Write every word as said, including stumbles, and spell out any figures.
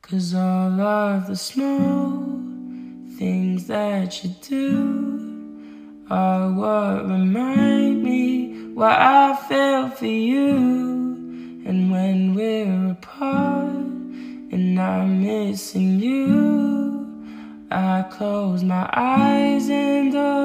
'Cause all of the small things that you do are what remind me why I feel for you. And when we're apart and I'm missing you, I close my eyes and all